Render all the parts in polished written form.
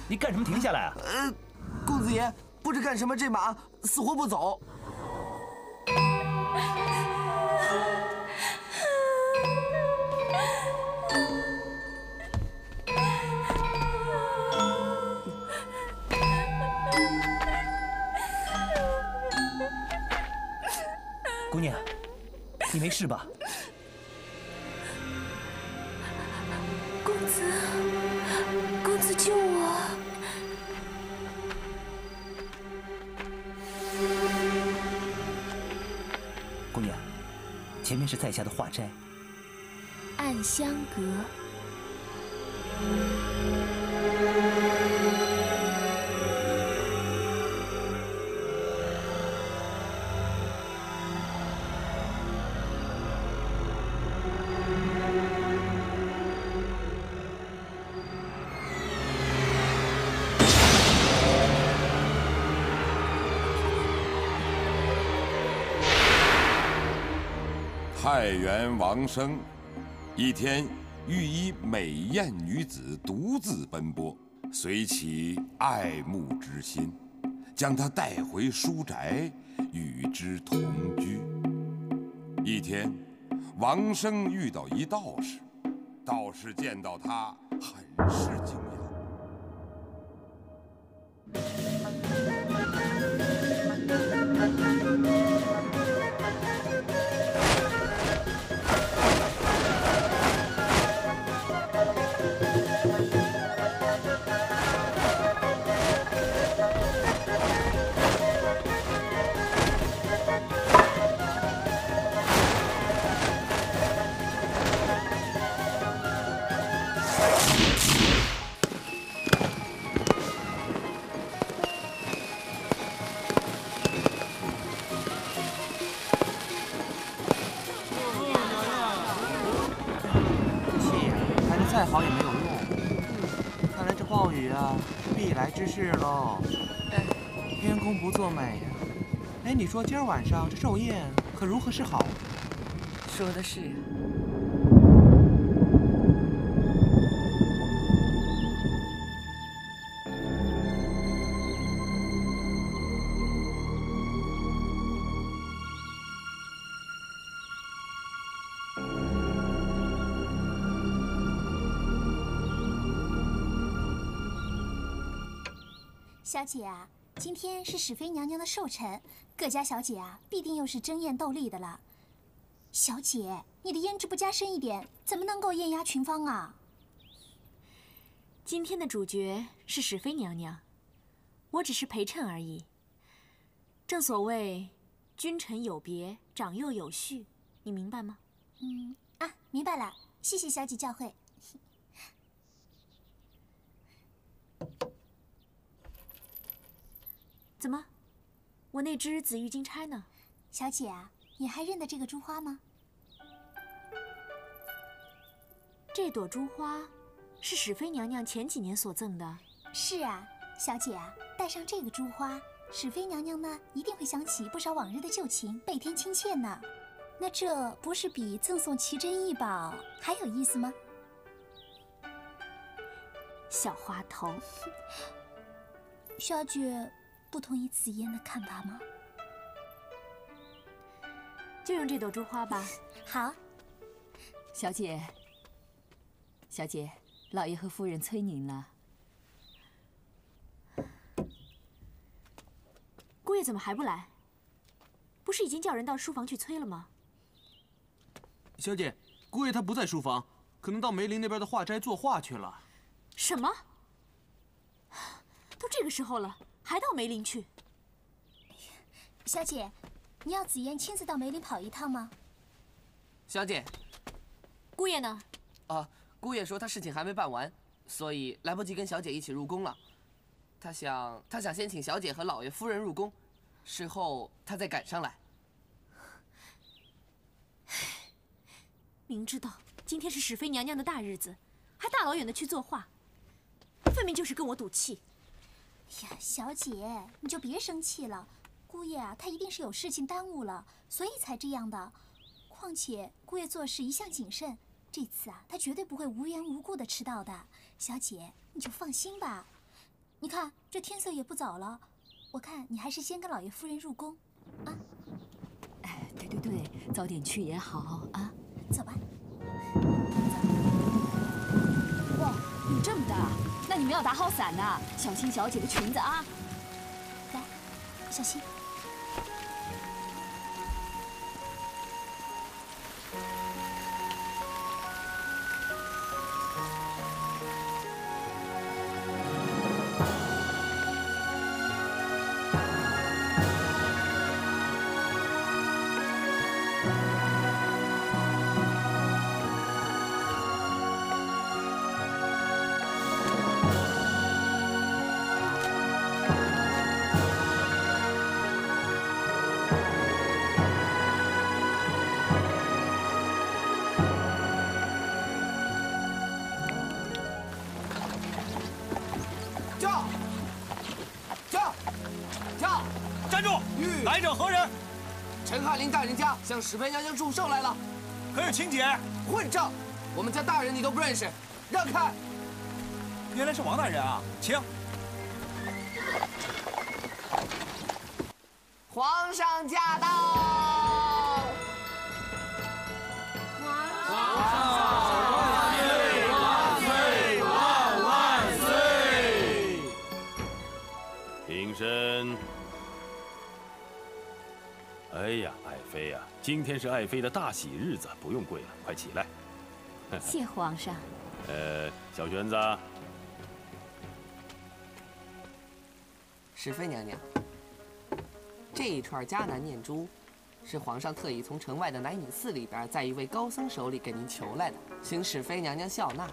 你干什么？停下来啊！ 公子爷，不知干什么这马死活不走。 姑娘，你没事吧？ 公子，公子救我！ 姑娘，前面是在下的画斋。 暗香阁。 太原王生，一天遇一美艳女子独自奔波，随起爱慕之心，将她带回书宅，与之同居。一天，王生遇到一道士，道士见到他很是惊讶。 再好也没有用，看来这暴雨啊是必来之事喽。天公不作美呀！哎，你说今儿晚上这寿宴可如何是好？ 说的是。 小姐啊，今天是史妃娘娘的寿辰，各家小姐啊必定又是争艳斗丽的了。小姐，你的胭脂不加深一点，怎么能够艳压群芳啊？ 今天的主角是史妃娘娘，我只是陪衬而已。正所谓君臣有别，长幼有序，你明白吗？ 明白了，谢谢小姐教诲。 怎么，我那只紫玉金钗呢？ 小姐啊，你还认得这个珠花吗？ 这朵珠花是史妃娘娘前几年所赠的。 是啊，小姐啊，戴上这个珠花，史妃娘娘呢一定会想起不少往日的旧情，倍添亲切呢。那这不是比赠送奇珍异宝还有意思吗？ 小花头， 小姐不同意紫嫣的看法吗？ 就用这朵珠花吧。 好。 小姐，小姐，老爷和夫人催您了。 姑爷怎么还不来？不是已经叫人到书房去催了吗？ 小姐，姑爷他不在书房，可能到梅林那边的画斋作画去了。 什么？都这个时候了，还到梅林去？ 小姐，你要紫嫣亲自到梅林跑一趟吗？ 小姐， 姑爷呢？ 姑爷说他事情还没办完，所以来不及跟小姐一起入宫了。他想先请小姐和老爷夫人入宫，事后他再赶上来。 明知道今天是史妃娘娘的大日子，还大老远的去作画，分明就是跟我赌气。 哎呀，小姐，你就别生气了。姑爷啊，他一定是有事情耽误了，所以才这样的。况且姑爷做事一向谨慎，这次啊，他绝对不会无缘无故的迟到的。小姐，你就放心吧。 你看这天色也不早了，我看你还是先跟老爷夫人入宫，啊。 哎，对，早点去也好啊。 走吧。 哇，雨这么大，那你们要打好伞呐，小心小姐的裙子啊。 来，小心。 来者何人？ 陈翰林大人家向史妃娘娘祝寿来了。 可有请柬？ 混账！我们家大人你都不认识，让开！ 原来是王大人啊，请。 皇上驾到！ 平身。哎呀，爱妃呀，今天是爱妃的大喜日子，不用跪了，快起来。 谢皇上。 小玄子。 史妃娘娘，这一串迦南念珠，是皇上特意从城外的乃敏寺里边，在一位高僧手里给您求来的，请史妃娘娘笑纳。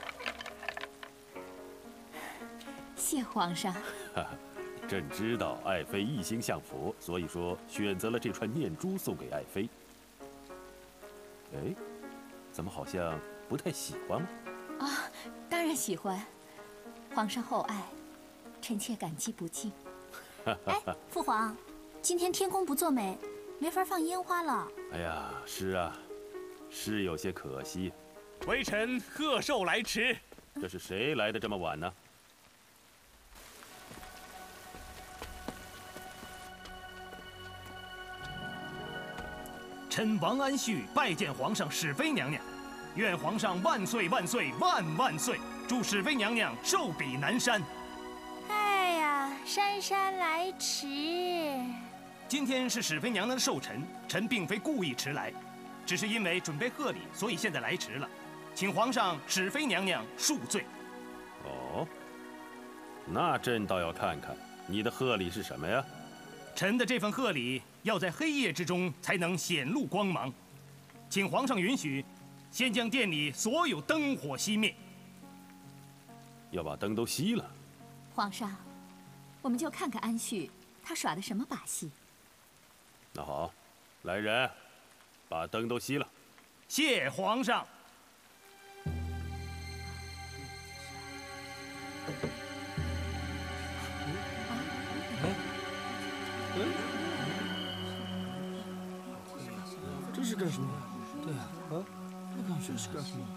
谢皇上。 朕知道爱妃一心向佛，所以说选择了这串念珠送给爱妃。哎，怎么好像不太喜欢吗？ 啊，当然喜欢。皇上厚爱，臣妾感激不尽。 哎，父皇，今天天公不作美，没法放烟花了。 哎呀，是啊，是有些可惜。 微臣贺寿来迟。 这是谁来的这么晚呢？ 臣王安旭拜见皇上史妃娘娘，愿皇上万岁万岁万万岁！祝史妃娘娘寿比南山。 哎呀，姗姗来迟。 今天是史妃娘娘的寿辰，臣并非故意迟来，只是因为准备贺礼，所以现在来迟了，请皇上史妃娘娘恕罪。 哦，那朕倒要看看你的贺礼是什么呀？ 臣的这份贺礼要在黑夜之中才能显露光芒，请皇上允许，先将殿里所有灯火熄灭。 要把灯都熄了？ 皇上，我们就看看安旭他耍的什么把戏。 那好，来人，把灯都熄了。 谢皇上。 这是干什么？对啊，这是干什么？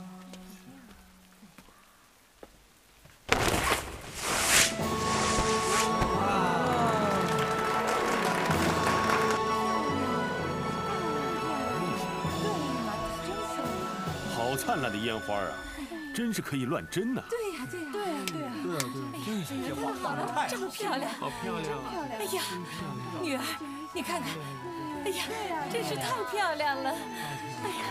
好灿烂的烟花啊，真是可以乱真呐！ 对呀， 这画画的太这么漂亮， 好漂亮， 哎呀，女儿，你看看，哎呀，真是太漂亮了！哎呀，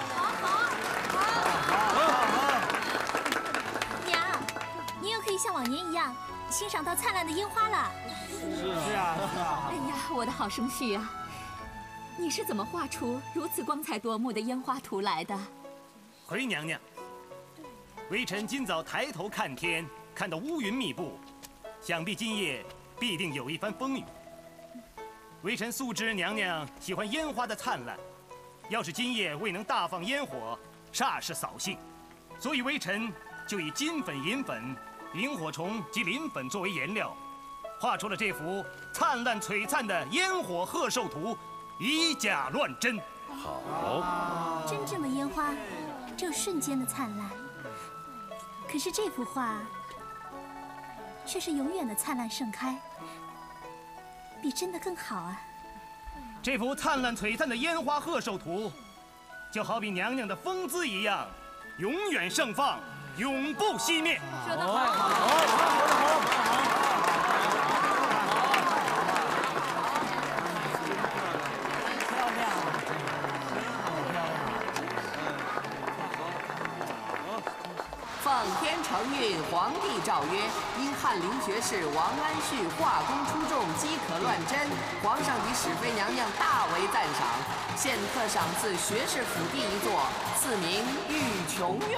娘，你又可以像往年一样欣赏到灿烂的烟花了。 是啊。 哎呀，我的好生婿啊，你是怎么画出如此光彩夺目的烟花图来的？ 回娘娘，微臣今早抬头看天，看到乌云密布，想必今夜必定有一番风雨。微臣素知娘娘喜欢烟花的灿烂，要是今夜未能大放烟火，煞是扫兴。所以微臣就以金粉、银粉、萤火虫及磷粉作为颜料，画出了这幅灿烂璀璨的烟火贺寿图，以假乱真。 好， 真正的烟花只有瞬间的灿烂，可是这幅画却是永远的灿烂盛开，比真的更好啊！ 这幅灿烂璀璨的烟花贺寿图，就好比娘娘的风姿一样，永远盛放，永不熄灭。 说得好。 奉天承运，皇帝诏曰：因翰林学士王安旭画工出众，饥渴乱真，皇上及使妃娘娘大为赞赏，现特赏赐学士府第一座，赐名玉琼院。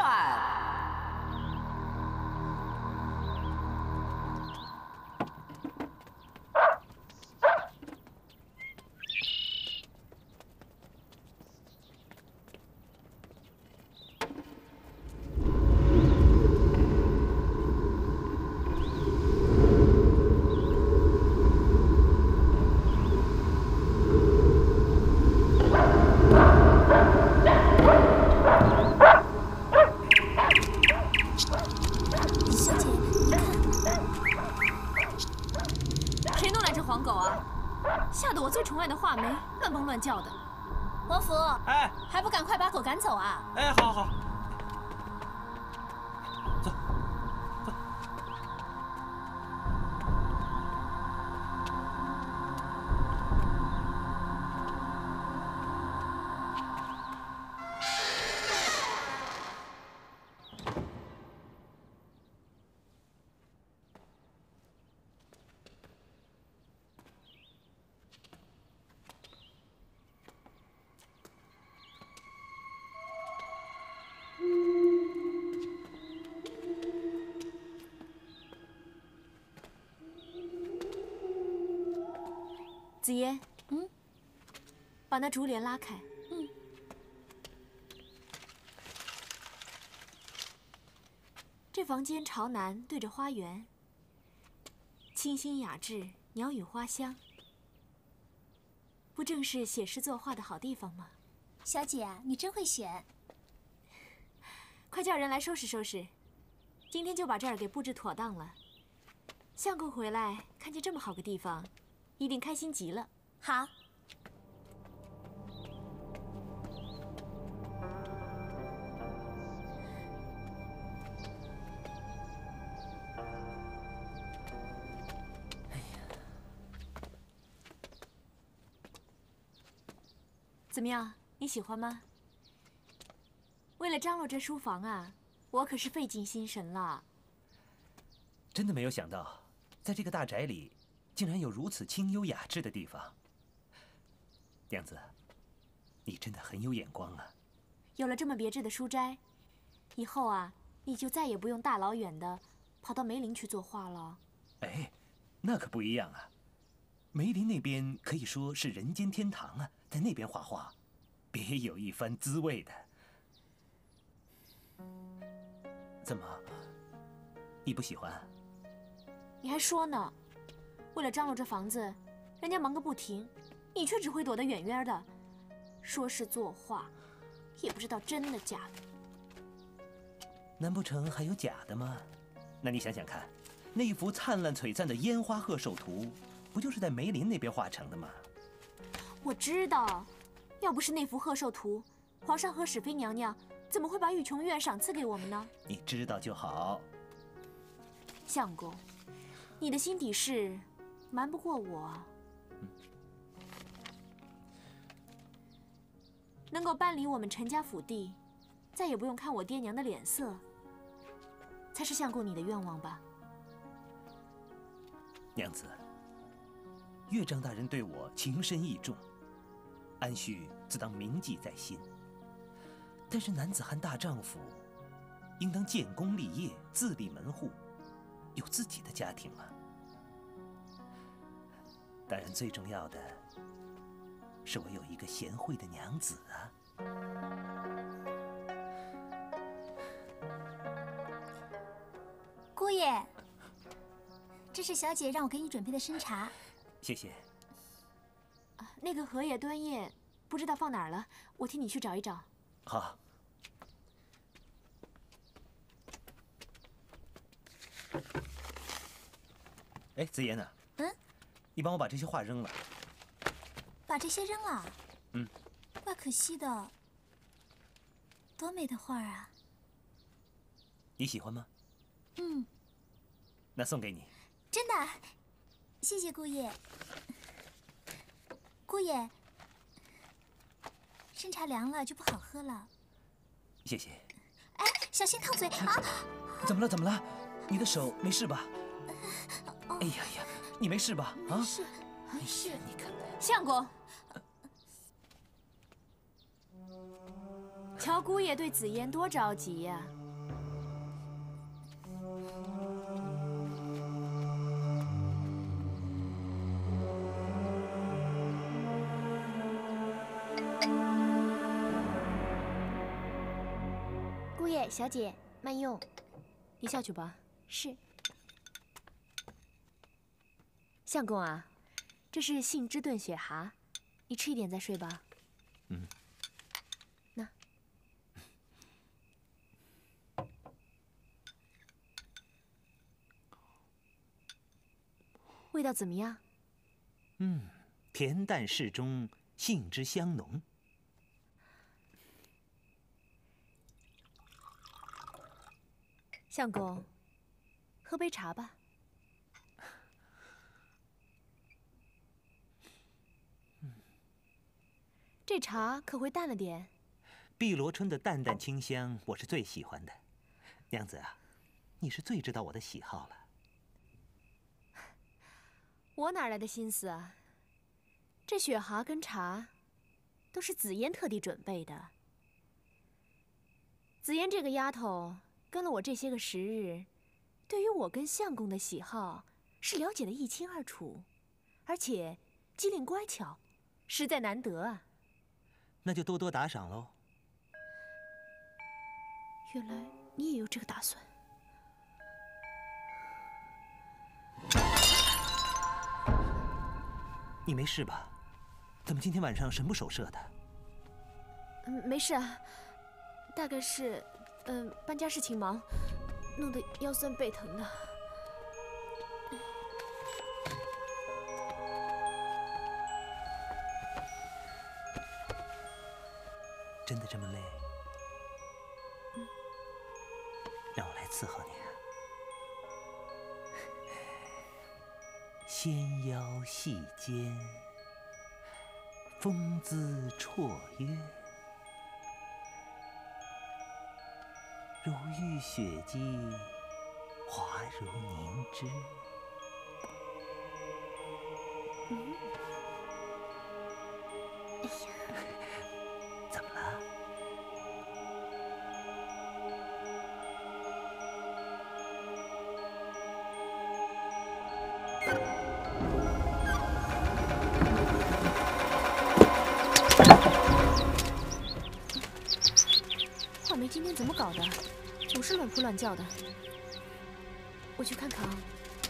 乱叫的， 王府， 哎， 还不赶快把狗赶走啊！ 哎，好好。走，走。 子言，把那竹帘拉开。这房间朝南，对着花园，清新雅致，鸟语花香，不正是写诗作画的好地方吗？ 小姐啊，你真会选。 快叫人来收拾收拾，今天就把这儿给布置妥当了。相公回来看见这么好个地方，一定开心极了。 好。 怎么样，你喜欢吗？为了张罗这书房啊，我可是费尽心神了。 真的没有想到，在这个大宅里，竟然有如此清幽雅致的地方。娘子，你真的很有眼光啊！ 有了这么别致的书斋，以后啊，你就再也不用大老远的跑到梅林去作画了。 哎，那可不一样啊！梅林那边可以说是人间天堂啊，在那边画画，别有一番滋味的。怎么，你不喜欢？ 你还说呢？为了张罗这房子，人家忙个不停，你却只会躲得远远的，说是作画，也不知道真的假的。 难不成还有假的吗？那你想想看，那一幅灿烂璀璨的烟花贺寿图，不就是在梅林那边画成的吗？ 我知道，要不是那幅贺寿图，皇上和使妃娘娘怎么会把玉琼院赏赐给我们呢？ 你知道就好。 相公，你的心底事瞒不过我。能够搬离我们陈家府地，再也不用看我爹娘的脸色，才是相公你的愿望吧？ 娘子，岳丈大人对我情深意重，安旭自当铭记在心。但是男子汉大丈夫，应当建功立业，自立门户，有自己的家庭啊。当然，最重要的是我有一个贤惠的娘子啊。 姑爷，这是小姐让我给你准备的参茶。 谢谢。 那个荷叶端叶不知道放哪儿了，我替你去找一找。 好。 哎，紫嫣呢？ 嗯， 你帮我把这些画扔了。 把这些扔了？ 嗯， 怪可惜的。多美的画啊！ 你喜欢吗？ 嗯， 那送给你。 真的，谢谢姑爷。姑爷，参茶凉了就不好喝了。 谢谢。 哎，小心烫嘴啊！ 怎么了？怎么了？你的手没事吧？哎呀呀，你没事吧？啊？ 没事，没事。 你看， 相公，乔姑爷对紫嫣多着急呀。 姑爷，小姐，慢用。 你下去吧。 是。 相公啊，这是杏汁炖雪蛤，你吃一点再睡吧。 嗯。 那。味道怎么样？ 甜淡适中，杏汁香浓。 相公，喝杯茶吧。这茶可会淡了点。 碧螺春的淡淡清香，我是最喜欢的。娘子啊，你是最知道我的喜好了。 我哪来的心思啊？这雪蛤跟茶，都是紫嫣特地准备的。紫嫣这个丫头跟了我这些个时日，对于我跟相公的喜好是了解得一清二楚，而且机灵乖巧，实在难得啊。 那就多多打赏喽。 原来你也有这个打算。 你没事吧？怎么今天晚上神不守舍的？ 没事啊，大概是，搬家事情忙，弄得腰酸背疼的。 真的这么累？让我来伺候你啊。纤腰细肩，风姿绰约，如浴雪肌，滑如凝脂。 哎呀， 怎么了？ 画眉今天怎么搞的？总是乱哭乱叫的。我去看看啊。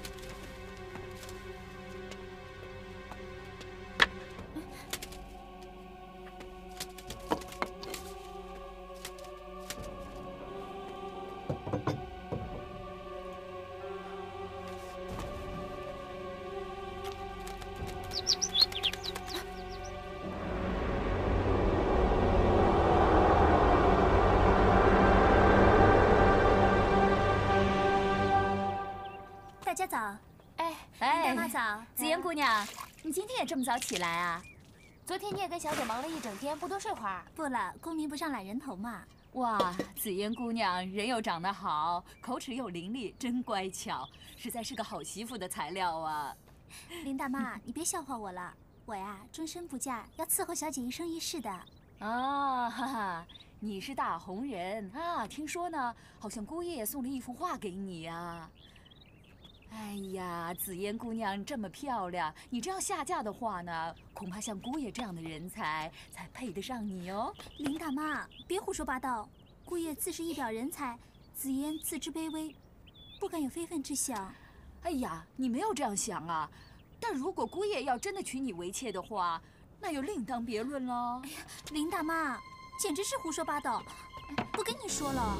大家早。 哎， 大妈早。 紫嫣姑娘，你今天也这么早起来啊？ 昨天你也跟小姐忙了一整天，不多睡会儿？不了，功名不上懒人头嘛。 哇，紫嫣姑娘人又长得好，口齿又伶俐，真乖巧，实在是个好媳妇的材料啊。 林大妈，你别笑话我了，我呀终身不嫁，要伺候小姐一生一世的。 啊，哈哈，你是大红人啊！听说呢，好像姑爷送了一幅画给你呀。哎呀，紫嫣姑娘这么漂亮，你这要下嫁的话呢，恐怕像姑爷这样的人才配得上你哦。 林大妈，别胡说八道。姑爷自是一表人才，紫嫣自知卑微，不敢有非分之想。 哎呀，你没有这样想啊。但如果姑爷要真的娶你为妾的话，那又另当别论了。 哎呀，林大妈，简直是胡说八道！不跟你说了。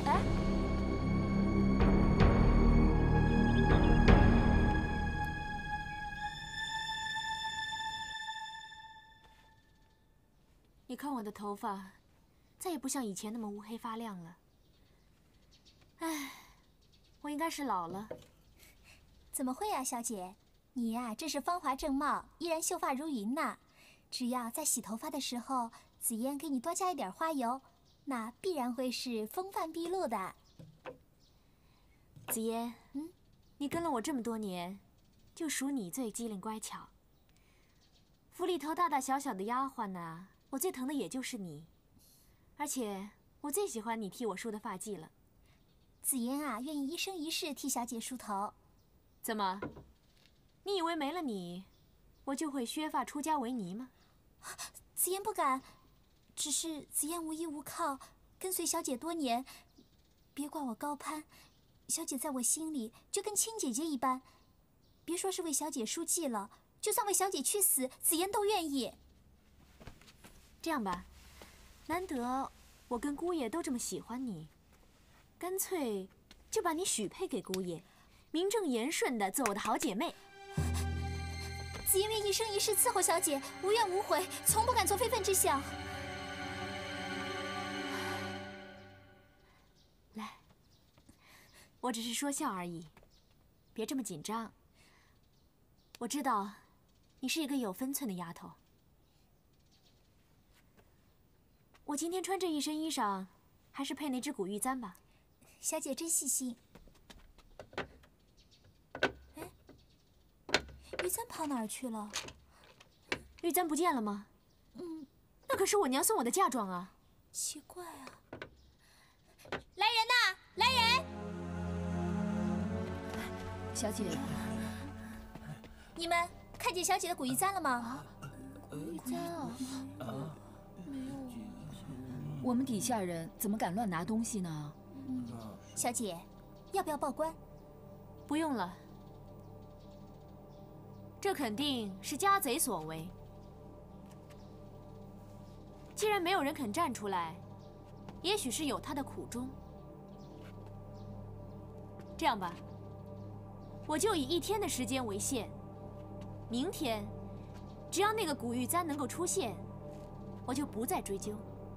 看我的头发，再也不像以前那么乌黑发亮了。唉，我应该是老了。 怎么会啊，小姐？你呀，真是芳华正茂，依然秀发如云呢。只要在洗头发的时候，紫嫣给你多加一点花油，那必然会是风范毕露的。 紫嫣，你跟了我这么多年，就数你最机灵乖巧。府里头大大小小的丫鬟呢，我最疼的也就是你。而且我最喜欢你替我梳的发髻了。 紫嫣啊，愿意一生一世替小姐梳头。 怎么？你以为没了你，我就会削发出家为尼吗？ 紫嫣不敢，只是紫嫣无依无靠，跟随小姐多年，别怪我高攀。小姐在我心里就跟亲姐姐一般，别说是为小姐梳髻了，就算为小姐去死，紫嫣都愿意。 这样吧，难得我跟姑爷都这么喜欢你，干脆就把你许配给姑爷，名正言顺的做我的好姐妹。 紫嫣愿一生一世伺候小姐，无怨无悔，从不敢做非分之想。 来，我只是说笑而已，别这么紧张。我知道，你是一个有分寸的丫头。我今天穿这一身衣裳，还是配那只古玉簪吧。 小姐真细心。哎，玉簪跑哪儿去了？ 玉簪不见了吗？那可是我娘送我的嫁妆啊。 奇怪啊！来人呐！来人！ 小姐， 你们看见小姐的古玉簪了吗？ 古玉簪啊？没有。我们底下人怎么敢乱拿东西呢？ 小姐，要不要报官？ 不用了，这肯定是家贼所为。既然没有人肯站出来，也许是有他的苦衷。这样吧，我就以1天的时间为限，明天只要那个古玉簪能够出现，我就不再追究。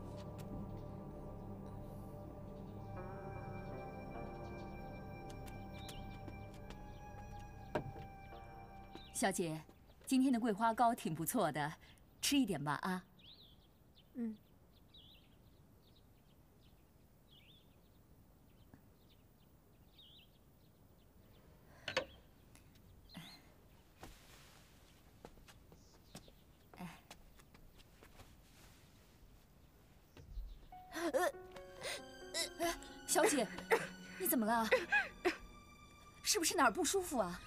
小姐，今天的桂花糕挺不错的，吃一点吧啊。小姐，你怎么了？是不是哪儿不舒服啊？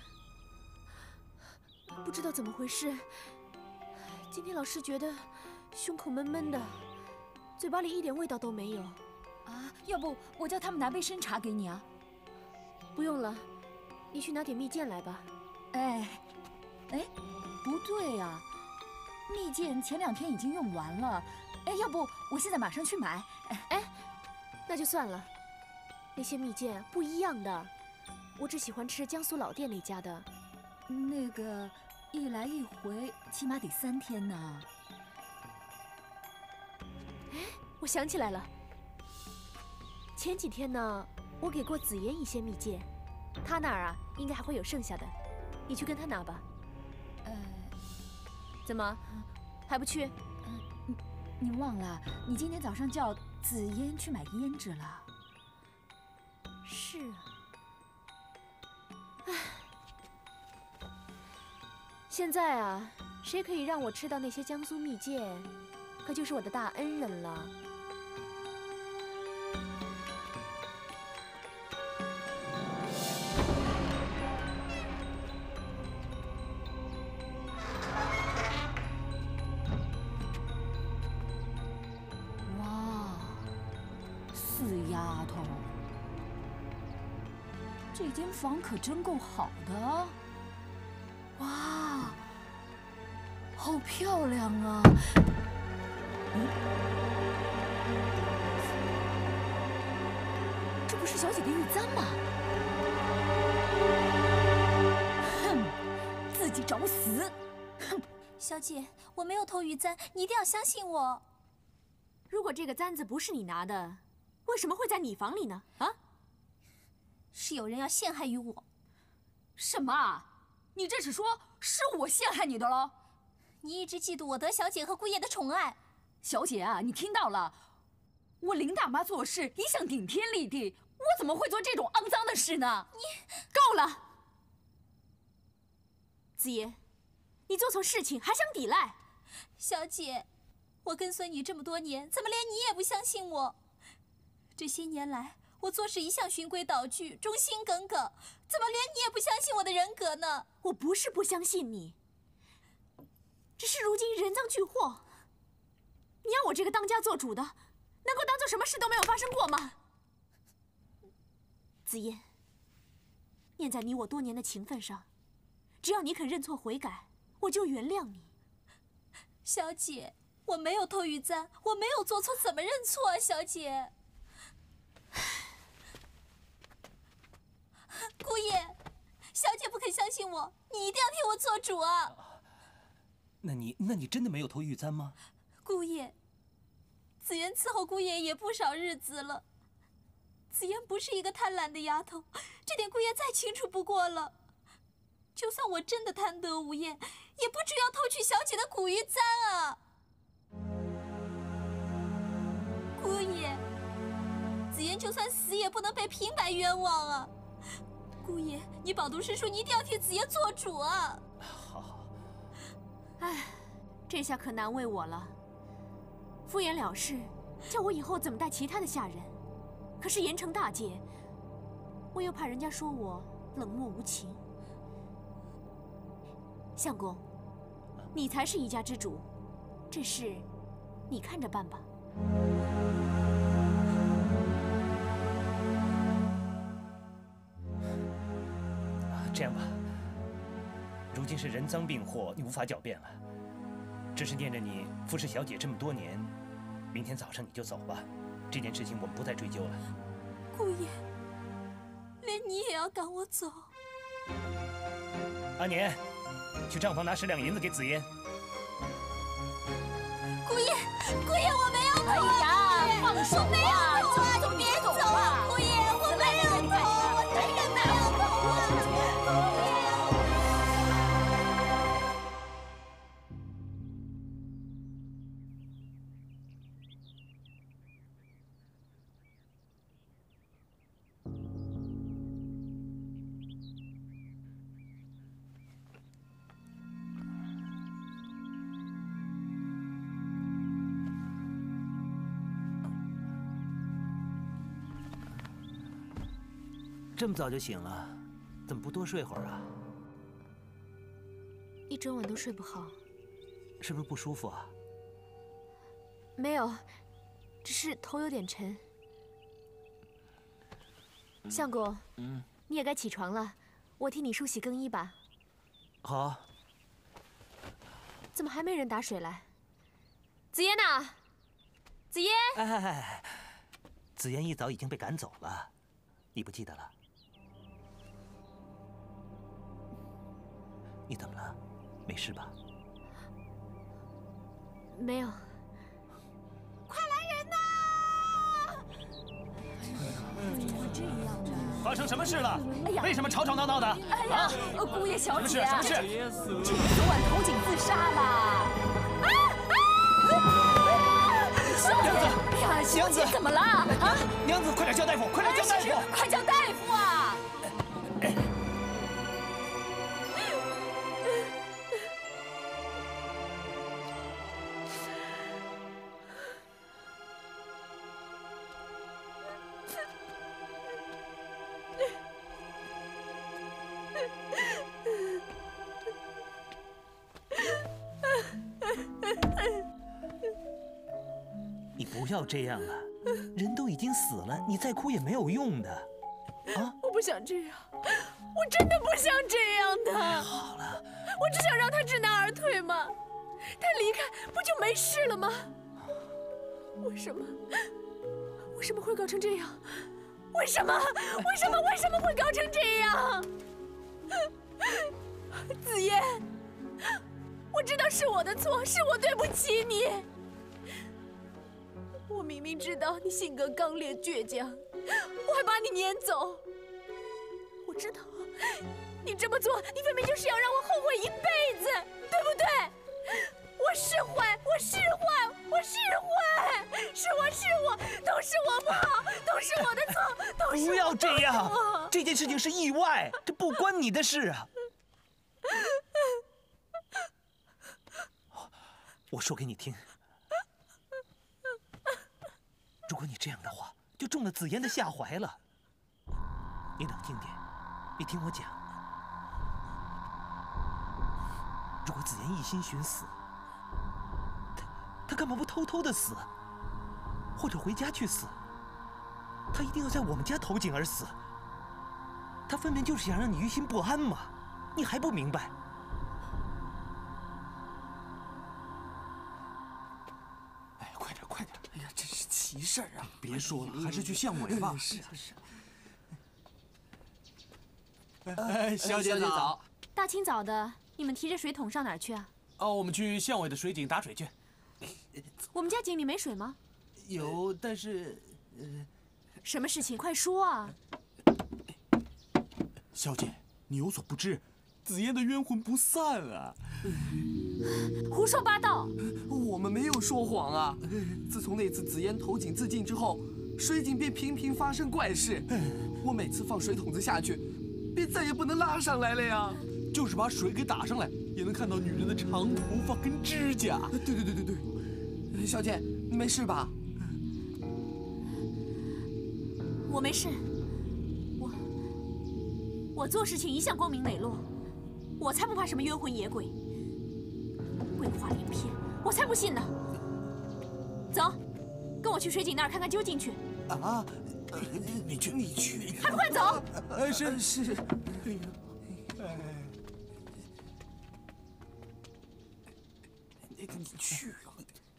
不知道怎么回事，今天老是觉得胸口闷闷的，嘴巴里一点味道都没有。 啊，要不我叫他们拿杯参茶给你啊？ 不用了，你去拿点蜜饯来吧。 哎，不对呀，蜜饯前2天已经用完了。哎，要不我现在马上去买。 哎，那就算了，那些蜜饯不一样的，我只喜欢吃江苏老店那家的。 那个一来一回起码得3天呢。 哎，我想起来了，前几天呢，我给过紫嫣一些蜜饯，她那儿啊应该还会有剩下的，你去跟她拿吧。怎么还不去？ 你忘了，你今天早上叫紫嫣去买胭脂了。 是啊。唉。现在啊，谁可以让我吃到那些江苏蜜饯，可就是我的大恩人了。 哇，4丫头，这间房可真够好的。哇，好漂亮啊！这不是小姐的玉簪吗？哼，自己找死！哼， 小姐，我没有偷玉簪，你一定要相信我。 如果这个簪子不是你拿的，为什么会在你房里呢？啊？ 是有人要陷害于我。 什么啊？你这是说是我陷害你的喽？ 你一直嫉妒我德小姐和姑爷的宠爱。 小姐啊，你听到了？我林大妈做事一向顶天立地，我怎么会做这种肮脏的事呢？ 你够了，子言，你做错事情还想抵赖？ 小姐，我跟随你这么多年，怎么连你也不相信我？这些年来，我做事一向循规蹈矩，忠心耿耿，怎么连你也不相信我的人格呢？ 我不是不相信你，只是如今人赃俱获，你要我这个当家做主的，能够当做什么事都没有发生过吗？子言，念在你我多年的情分上，只要你肯认错悔改，我就原谅你。 小姐，我没有偷玉簪，我没有做错，怎么认错啊，小姐？姑爷，小姐不肯相信我，你一定要替我做主啊！ 那你真的没有偷玉簪吗？ 姑爷，紫妍伺候姑爷也不少日子了。紫妍不是一个贪婪的丫头，这点姑爷再清楚不过了。就算我真的贪得无厌，也不至于要偷取小姐的古玉簪啊！姑爷，紫妍就算死也不能被平白冤枉啊！姑爷，你饱读诗书，你一定要替紫妍做主啊！ 好。 哎，这下可难为我了。敷衍了事，叫我以后怎么带其他的下人？可是严惩大戒，我又怕人家说我冷漠无情。相公，你才是一家之主，这事你看着办吧。 这样吧，如今是人赃并获，你无法狡辩了。只是念着你服侍小姐这么多年，明天早上你就走吧。这件事情我们不再追究了。 姑爷，连你也要赶我走？ 阿年，去账房拿10两银子给紫嫣。 姑爷，我没有偷！ 哎呀，放手啊！ 走，你别走啊！姑爷，我没有偷，我真的没有偷啊！姑爷。 这么早就醒了，怎么不多睡会儿啊？ 一整晚都睡不好。 是不是不舒服啊？ 没有，只是头有点沉。相公，你也该起床了，我替你梳洗更衣吧。 好。 怎么还没人打水来？紫嫣呐，紫嫣！ 哎，紫嫣一早已经被赶走了，你不记得了？你怎么了？没事吧？ 没有。 快来人呐！ 怎么会这样呢？ 发生什么事了？ 哎呀， 为什么吵吵闹闹的？ 哎呀，姑爷小姐， 什么事？ 这个昨晚投井自杀了。 娘子， 哎呀，小姐怎么了？啊， 娘子，快点叫大夫！快点叫大夫！ 快叫大夫啊！ 你不要这样啊！人都已经死了，你再哭也没有用的。啊！ 我不想这样，我真的不想这样的。 好了， 我只想让他知难而退嘛。他离开不就没事了吗？为什么会搞成这样？为什么会搞成这样？紫嫣，我知道是我的错，是我对不起你。 我明明知道你性格刚烈倔强，我还把你撵走。我知道，你这么做，你分明就是要让我后悔一辈子，对不对？我是坏，我是坏，我是坏，是我，都是我不好，都是我的错，都是我的错。 不要这样，这件事情是意外，这不关你的事啊。我说给你听，如果你这样的话，就中了紫嫣的下怀了。你冷静点，你听我讲。如果紫嫣一心寻死，他干嘛不偷偷的死，或者回家去死？他一定要在我们家投井而死。他分明就是想让你于心不安嘛，你还不明白？ 哎，快点，快点！哎呀，真是奇事儿啊！ 别说了，还是去巷尾吧。 是啊，是啊。 哎，小姐早。 大清早的，你们提着水桶上哪儿去啊？ 哦，我们去巷尾的水井打水去。 我们家井里没水吗？ 有，但是， 什么事情？快说啊！ 小姐，你有所不知，紫嫣的冤魂不散啊！ 胡说八道！ 我们没有说谎啊！自从那次紫嫣投井自尽之后，水井便频频发生怪事。我每次放水桶子下去，便再也不能拉上来了呀。 就是把水给打上来，也能看到女人的长头发跟指甲。 对，小姐，你没事吧？ 我没事，我做事情一向光明磊落，我才不怕什么冤魂野鬼，鬼话连篇，我才不信呢。走，跟我去水井那儿看看究竟去。 啊，你去， 还不快走！ 是。你去啊！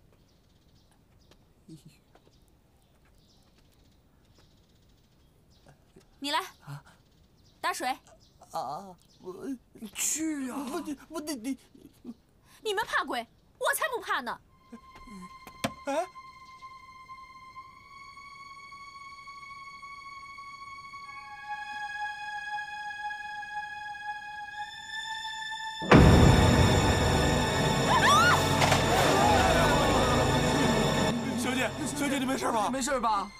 你来打水啊！你去啊！不得你！ 你们怕鬼，我才不怕呢！ 哎。小姐，你没事吧？ 没事吧？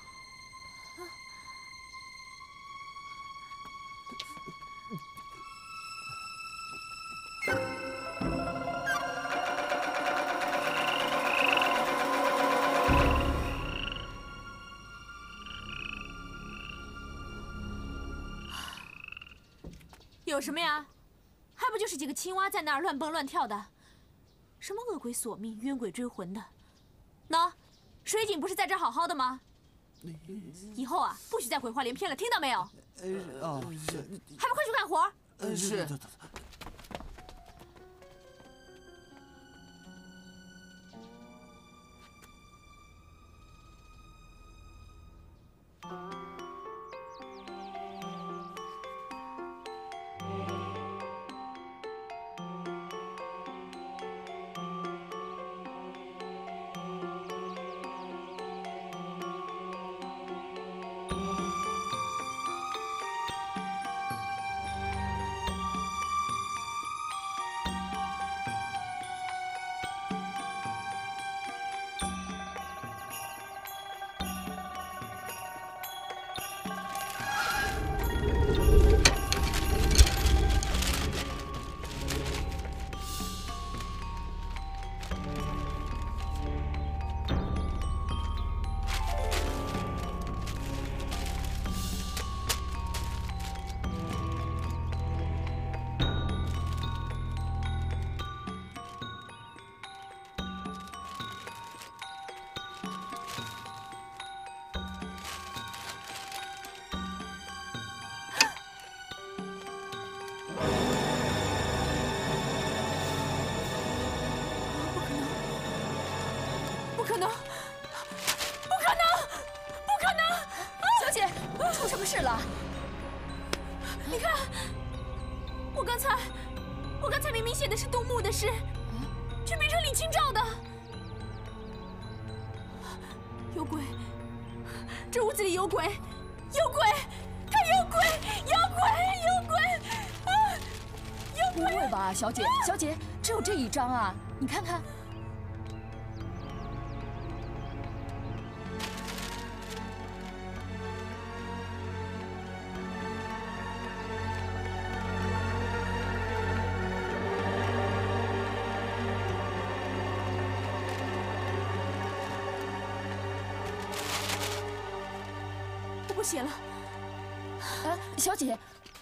有什么呀？还不就是几个青蛙在那儿乱蹦乱跳的？什么恶鬼索命、冤鬼追魂的？喏。水井不是在这好好的吗？以后啊，不许再鬼话连篇了，听到没有？还不快去干活？ 是。 不可能！ 小姐，出什么事了？ 你看，我刚才明明写的是东木的诗，却变成李清照的。 有鬼！这屋子里有鬼！有鬼！看有鬼！有鬼！有鬼！啊！有鬼！ 不会吧，小姐，小姐，只有这一张啊，你看看。 我不写了。 小姐。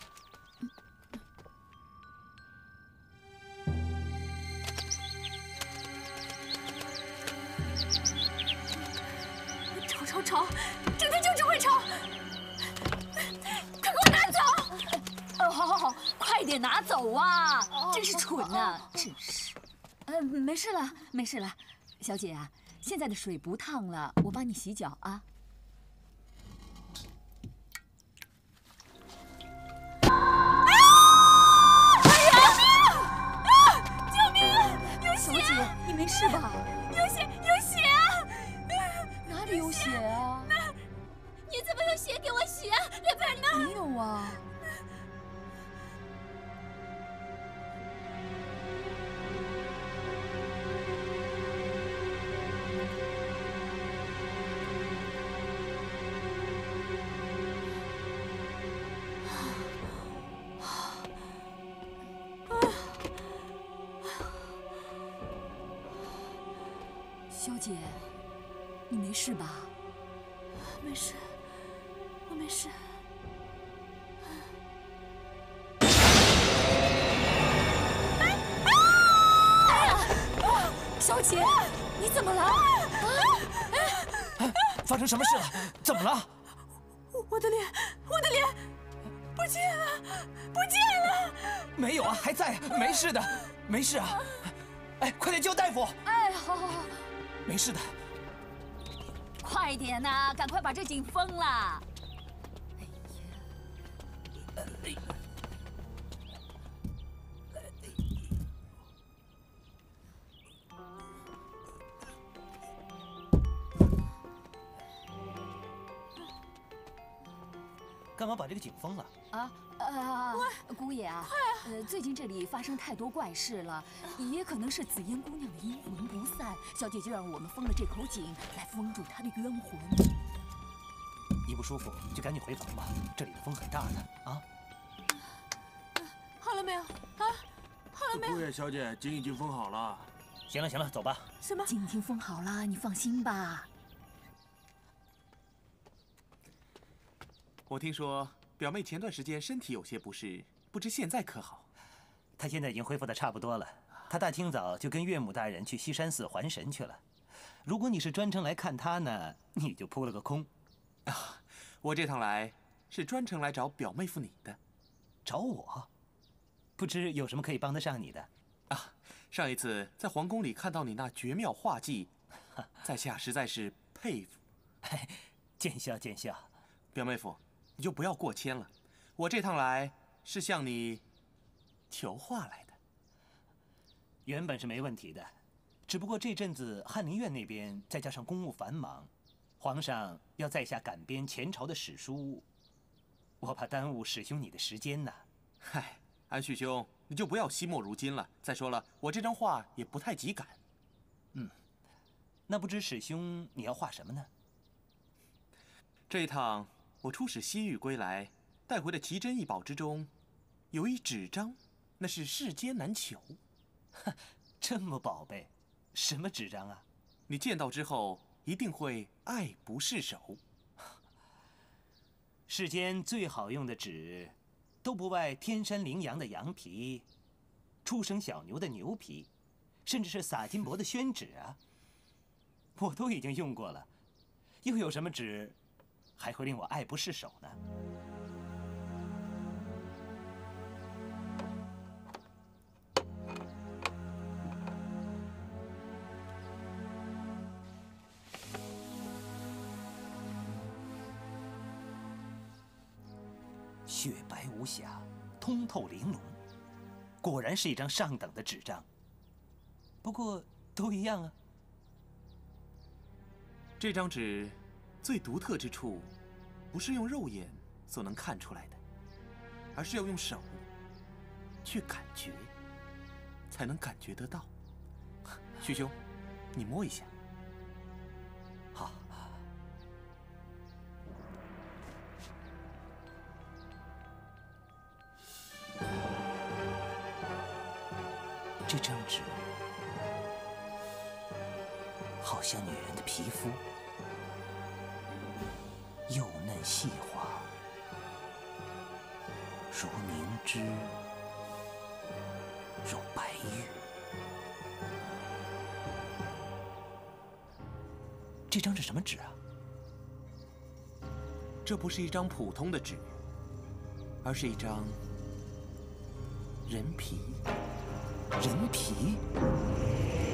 吵！整天就只会吵！快给我拿走！ 哦，好，快点拿走啊！真是蠢呐，真是。没事了，没事了，小姐啊，现在的水不烫了，我帮你洗脚啊。 救命！有血！ 小姐，你没事吧？ 有血！有血啊！ 哪里有血啊？ 你怎么有血给我洗啊？脸盆呢？ 没有啊。小姐。 你没事吧？ 没事，我没事。 哎呀，小姐，你怎么了？ 发生什么事了？怎么了？ 我的脸不见了，不见了！ 没有啊，还在，没事的，没事啊。哎，快点叫大夫！ 哎，好， 没事的。 快点呐，赶快把这井封了！哎呀， 干嘛把这个井封了？ 姑爷啊，最近这里发生太多怪事了，也可能是紫烟姑娘的阴魂不散，小姐就让我们封了这口井，来封住她的冤魂。 你不舒服就赶紧回房吧，这里的风很大的啊。 好了没有？啊，好了没有？ 姑爷小姐，井已经封好了。 行了，走吧。 什么？ 井已经封好了，你放心吧。 我听说表妹前段时间身体有些不适，不知现在可好？ 她现在已经恢复得差不多了。她大清早就跟岳母大人去西山寺还神去了。如果你是专程来看她呢，你就扑了个空。 啊，我这趟来是专程来找表妹夫你的。 找我？不知有什么可以帮得上你的？ 啊，上一次在皇宫里看到你那绝妙画技，在下实在是佩服。 见笑见笑。 表妹夫。 你就不要过谦了，我这趟来是向你求画来的。 原本是没问题的，只不过这阵子翰林院那边再加上公务繁忙，皇上要在下赶编前朝的史书，我怕耽误师兄你的时间呢。 嗨，安旭兄，你就不要惜墨如金了。再说了，我这张画也不太急赶。 那不知师兄你要画什么呢？ 这一趟。 我出使西域归来，带回的奇珍异宝之中，有一纸张，那是世间难求。 这么宝贝，什么纸张啊？ 你见到之后一定会爱不释手。 世间最好用的纸，都不外天山羚羊的羊皮，初生小牛的牛皮，甚至是撒金箔的宣纸啊，我都已经用过了，又有什么纸？ 还会令我爱不释手呢。雪白无瑕，通透玲珑，果然是一张上等的纸张。不过都一样啊。 这张纸最独特之处，不是用肉眼所能看出来的，而是要用手去感觉，才能感觉得到。旭兄，你摸一下。 好。这张纸好像女人的皮肤，幼嫩细滑，如凝脂，如白玉。这张是什么纸啊？ 这不是一张普通的纸，而是一张人皮。人皮？